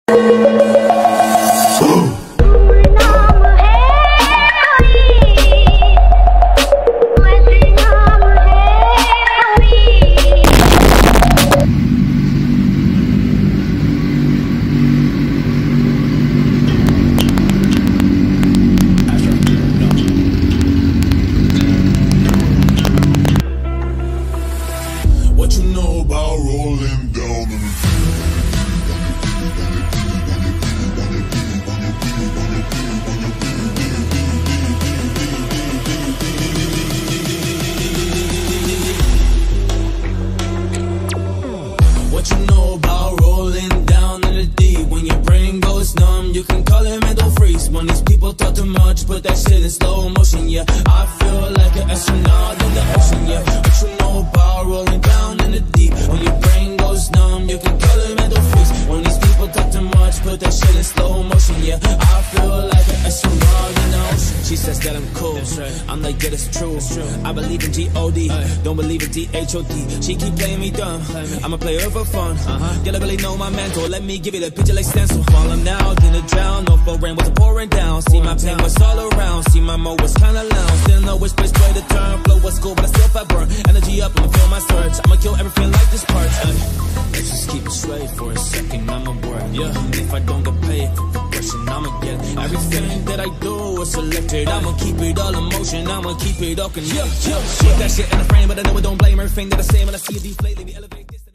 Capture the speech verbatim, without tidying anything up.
You can call it mental freeze. When these people talk too much, put that shit in slow motion, yeah. I feel like an astronaut in the ocean, yeah. What you know about rolling down in the deep? When your brain goes numb, you can call it mental freeze. When these people talk too much, put that shit in slow motion, yeah. I feel like an astronaut in the ocean. She says that I'm cool, that's right. I'm like, yeah, that's true, that's true. I believe in G O D, Aye. Don't believe in D H O D. She keep playing me dumb, I'm a player for fun, uh-huh. You don't really know my mental. Let me give you the picture like stencil. Falling out in the drown, no for rain was pouring down. See my pain was all around, see my mo was kinda lounge. Didn't know which place way to turn. Flow was cool, but I still felt burn. Energy up, I'ma feel my surge. I'ma kill everything like this part. Ay, let's just keep it straight for a second. I'ma work, yeah. If I don't get paid for progression, I'ma get everything that I do is selected. I'ma keep it all in motion, I'ma keep it all connected. Yeah, yeah, yeah. Put that shit in the frame, but I know I don't blame everything that I say when I see it deflate. Let me elevate this.